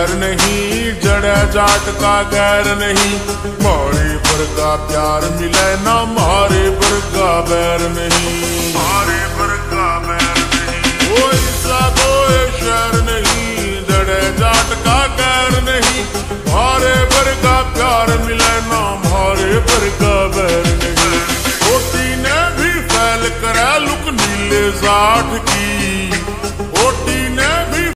बैर नहीं, जड़े जाट का गैर नहीं। मारे पर का प्यार मिले ना, मारे पर का बैर नहीं, मारे पर का बैर नहीं। कोई सा कोई शहर नहीं, जड़े जाट का गैर नहीं। मारे पर का प्यार मिले ना, मारे पर का बैर नहीं। छोटी ने भी फैल करे लुक नीले जाट